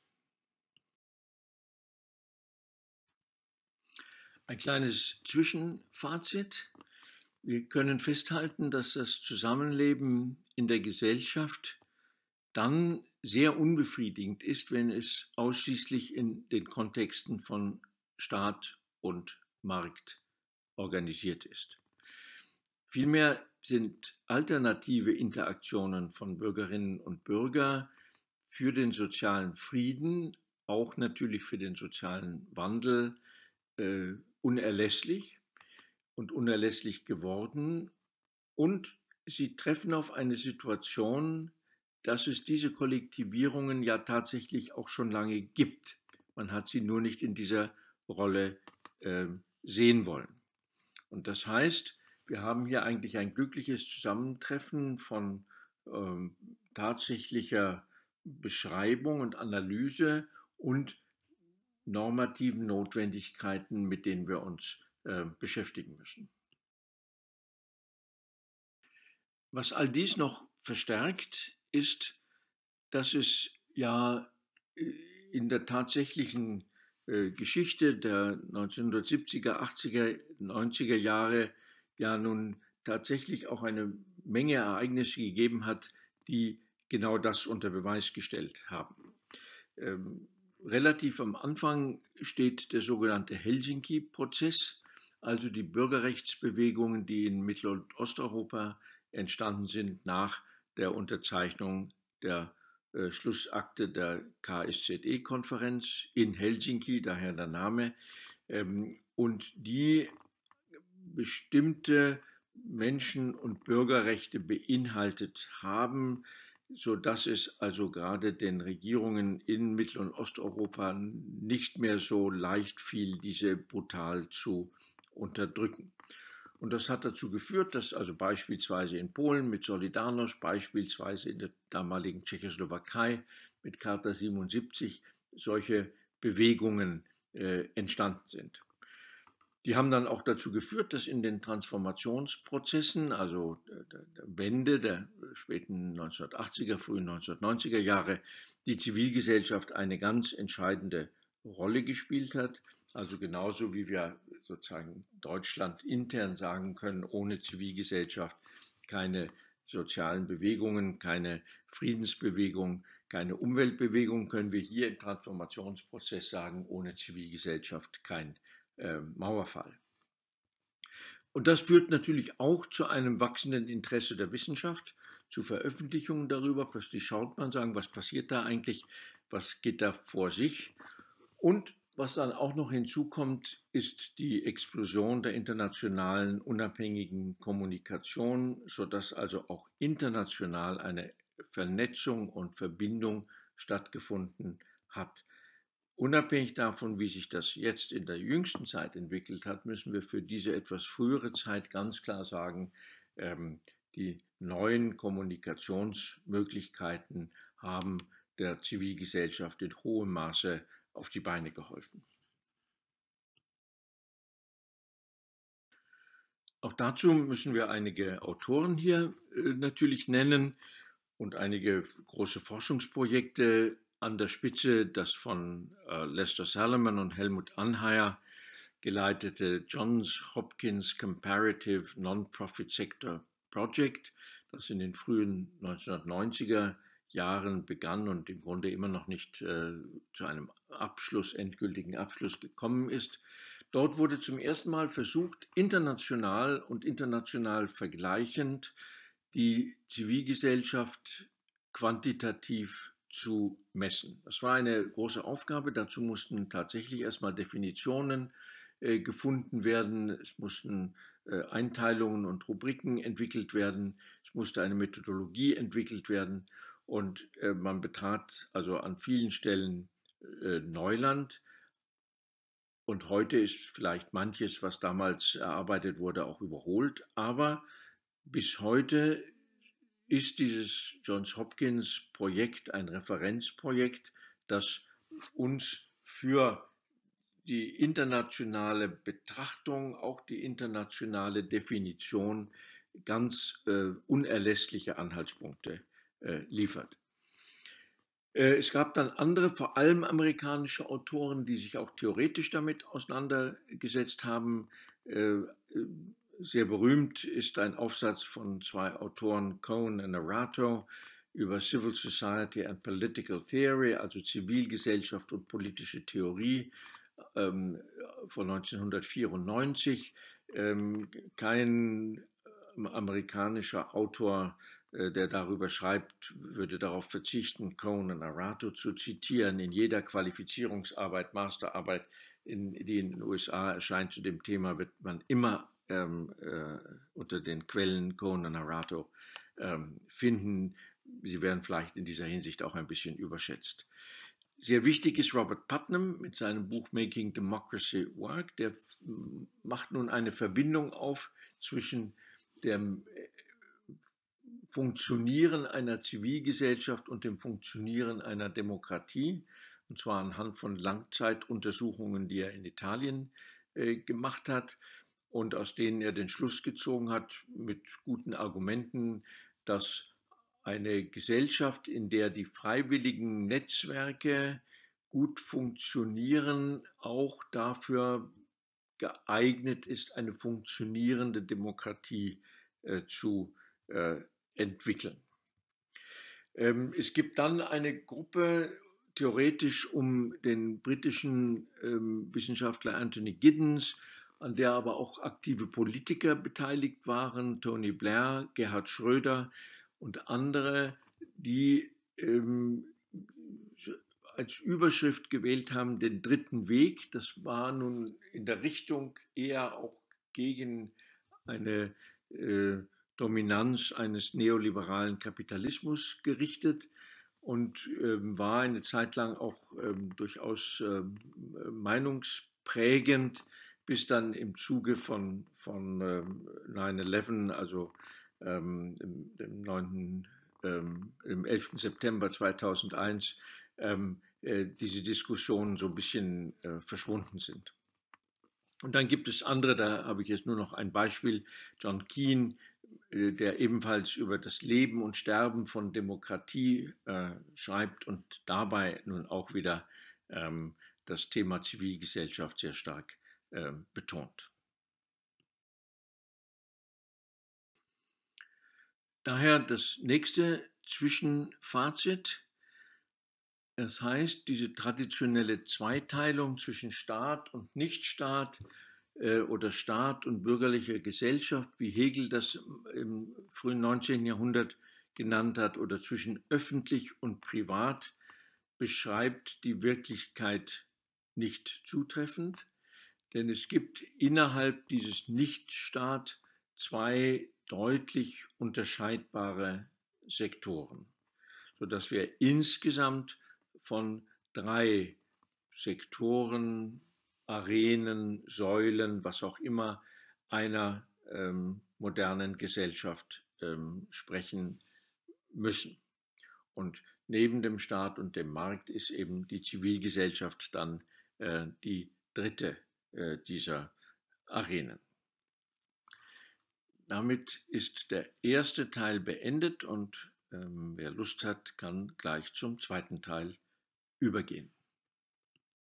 Ein kleines Zwischenfazit. Wir können festhalten, dass das Zusammenleben in der Gesellschaft dann sehr unbefriedigend ist, wenn es ausschließlich in den Kontexten von Staat und Markt organisiert ist. Vielmehr sind alternative Interaktionen von Bürgerinnen und Bürgern für den sozialen Frieden, auch natürlich für den sozialen Wandel, unerlässlich und unerlässlich geworden. Und sie treffen auf eine Situation, dass es diese Kollektivierungen ja tatsächlich auch schon lange gibt. Man hat sie nur nicht in dieser Rolle sehen wollen. Und das heißt, wir haben hier eigentlich ein glückliches Zusammentreffen von tatsächlicher Beschreibung und Analyse und normativen Notwendigkeiten, mit denen wir uns beschäftigen müssen. Was all dies noch verstärkt, ist, dass es ja in der tatsächlichen Geschichte der 1970er, 80er, 90er Jahre ja nun tatsächlich auch eine Menge Ereignisse gegeben hat, die genau das unter Beweis gestellt haben. Relativ am Anfang steht der sogenannte Helsinki-Prozess, also die Bürgerrechtsbewegungen, die in Mittel- und Osteuropa entstanden sind nach der Unterzeichnung der Schlussakte der KSZE-Konferenz in Helsinki, daher der Name, und die bestimmte Menschen- und Bürgerrechte beinhaltet haben, sodass es also gerade den Regierungen in Mittel- und Osteuropa nicht mehr so leicht fiel, diese brutal zu unterdrücken. Und das hat dazu geführt, dass also beispielsweise in Polen mit Solidarność, beispielsweise in der damaligen Tschechoslowakei mit Charta 77 solche Bewegungen entstanden sind. Die haben dann auch dazu geführt, dass in den Transformationsprozessen, also der Wende der späten 1980er, frühen 1990er Jahre, die Zivilgesellschaft eine ganz entscheidende Rolle gespielt hat. Also genauso wie wir sozusagen Deutschland intern sagen können, ohne Zivilgesellschaft keine sozialen Bewegungen, keine Friedensbewegung, keine Umweltbewegung, können wir hier im Transformationsprozess sagen, ohne Zivilgesellschaft kein Mauerfall. Und das führt natürlich auch zu einem wachsenden Interesse der Wissenschaft, zu Veröffentlichungen darüber. Plötzlich schaut man, sagen, was passiert da eigentlich, was geht da vor sich. Und was dann auch noch hinzukommt, ist die Explosion der internationalen unabhängigen Kommunikation, sodass also auch international eine Vernetzung und Verbindung stattgefunden hat. Unabhängig davon, wie sich das jetzt in der jüngsten Zeit entwickelt hat, müssen wir für diese etwas frühere Zeit ganz klar sagen, die neuen Kommunikationsmöglichkeiten haben der Zivilgesellschaft in hohem Maße auf die Beine geholfen. Auch dazu müssen wir einige Autoren hier natürlich nennen und einige große Forschungsprojekte an der Spitze das von Lester Salomon und Helmut Anheier geleitete Johns Hopkins Comparative Non-Profit Sector Project, das in den frühen 1990er Jahren begann und im Grunde immer noch nicht zu einem endgültigen Abschluss gekommen ist. Dort wurde zum ersten Mal versucht, international und international vergleichend die Zivilgesellschaft quantitativ zu messen. Das war eine große Aufgabe. Dazu mussten tatsächlich erstmal Definitionen gefunden werden. Es mussten Einteilungen und Rubriken entwickelt werden. Es musste eine Methodologie entwickelt werden. Und man betrat also an vielen Stellen Neuland. Und heute ist vielleicht manches, was damals erarbeitet wurde, auch überholt. Aber bis heute ist dieses Johns Hopkins Projekt ein Referenzprojekt, das uns für die internationale Betrachtung, auch die internationale Definition ganz unerlässliche Anhaltspunkte liefert. Es gab dann andere, vor allem amerikanische Autoren, die sich auch theoretisch damit auseinandergesetzt haben. Sehr berühmt ist ein Aufsatz von zwei Autoren, Cohn und Arato, über Civil Society and Political Theory, also Zivilgesellschaft und politische Theorie von 1994. Kein amerikanischer Autor, der darüber schreibt, würde darauf verzichten, Cohn und Arato zu zitieren. In jeder Qualifizierungsarbeit, Masterarbeit, die in den USA erscheint zu dem Thema, wird man immer unter den Quellen Cohn und Arato finden. Sie werden vielleicht in dieser Hinsicht auch ein bisschen überschätzt. Sehr wichtig ist Robert Putnam mit seinem Buch Making Democracy Work. Der macht nun eine Verbindung auf zwischen dem Funktionieren einer Zivilgesellschaft und dem Funktionieren einer Demokratie, und zwar anhand von Langzeituntersuchungen, die er in Italien gemacht hat und aus denen er den Schluss gezogen hat, mit guten Argumenten, dass eine Gesellschaft, in der die freiwilligen Netzwerke gut funktionieren, auch dafür geeignet ist, eine funktionierende Demokratie zu entwickeln. Es gibt dann eine Gruppe, theoretisch um den britischen Wissenschaftler Anthony Giddens, an der aber auch aktive Politiker beteiligt waren, Tony Blair, Gerhard Schröder und andere, die als Überschrift gewählt haben, den dritten Weg. Das war nun in der Richtung eher auch gegen eine Dominanz eines neoliberalen Kapitalismus gerichtet und war eine Zeit lang auch durchaus meinungsprägend, bis dann im Zuge von 9/11, also im 11. September 2001, diese Diskussionen so ein bisschen verschwunden sind. Und dann gibt es andere, da habe ich jetzt nur noch ein Beispiel, John Keane, der ebenfalls über das Leben und Sterben von Demokratie schreibt und dabei nun auch wieder das Thema Zivilgesellschaft sehr stark betont. Daher das nächste Zwischenfazit. Das heißt, diese traditionelle Zweiteilung zwischen Staat und Nichtstaat oder Staat und bürgerlicher Gesellschaft, wie Hegel das im frühen 19. Jahrhundert genannt hat, oder zwischen öffentlich und privat, beschreibt die Wirklichkeit nicht zutreffend, denn es gibt innerhalb dieses Nichtstaat zwei deutlich unterscheidbare Sektoren, sodass wir insgesamt von drei Sektoren, Arenen, Säulen, was auch immer, einer modernen Gesellschaft sprechen müssen. Und neben dem Staat und dem Markt ist eben die Zivilgesellschaft dann die dritte dieser Arenen. Damit ist der erste Teil beendet und wer Lust hat, kann gleich zum zweiten Teil übergehen.